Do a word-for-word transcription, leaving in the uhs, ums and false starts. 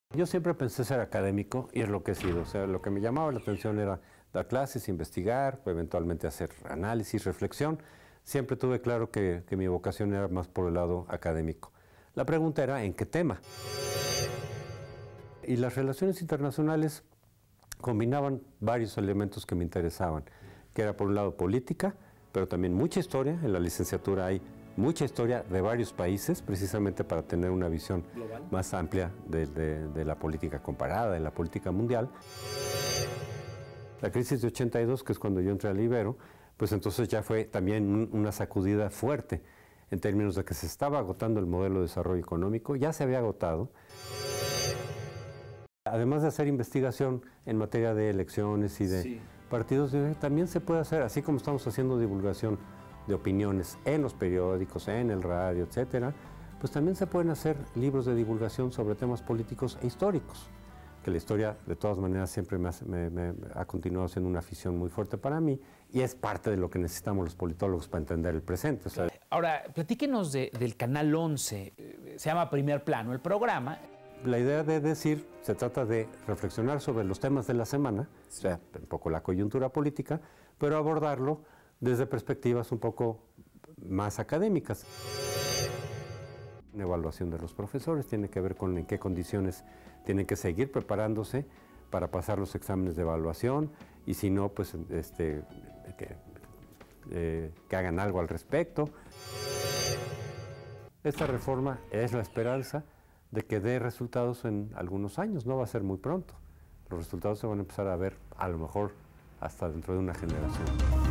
Yo siempre pensé ser académico y es lo que he sido. O sea, lo que me llamaba la atención era dar clases, investigar, eventualmente hacer análisis, reflexión. Siempre tuve claro que, que mi vocación era más por el lado académico. La pregunta era, ¿en qué tema? Y las relaciones internacionales combinaban varios elementos que me interesaban, que era por un lado política, pero también mucha historia. En la licenciatura hay mucha historia de varios países, precisamente para tener una visión global, más amplia de, de, de la política comparada, de la política mundial. La crisis de ochenta y dos, que es cuando yo entré al Ibero, pues entonces ya fue también una sacudida fuerte, en términos de que se estaba agotando el modelo de desarrollo económico, ya se había agotado. Además de hacer investigación en materia de elecciones y de sí. partidos, también se puede hacer, así como estamos haciendo divulgación de opiniones en los periódicos, en el radio, etcétera, pues también se pueden hacer libros de divulgación sobre temas políticos e históricos, que la historia de todas maneras siempre me, hace, me, me ha continuado siendo una afición muy fuerte para mí y es parte de lo que necesitamos los politólogos para entender el presente. O sea, ahora, platíquenos de, del Canal once, se llama Primer Plano el programa. La idea de decir, se trata de reflexionar sobre los temas de la semana, sí. o sea, un poco la coyuntura política, pero abordarlo desde perspectivas un poco más académicas. La evaluación de los profesores tiene que ver con en qué condiciones tienen que seguir preparándose para pasar los exámenes de evaluación y si no, pues este, que, eh, que hagan algo al respecto. Esta reforma es la esperanza de que dé resultados en algunos años, no va a ser muy pronto. Los resultados se van a empezar a ver a lo mejor hasta dentro de una generación.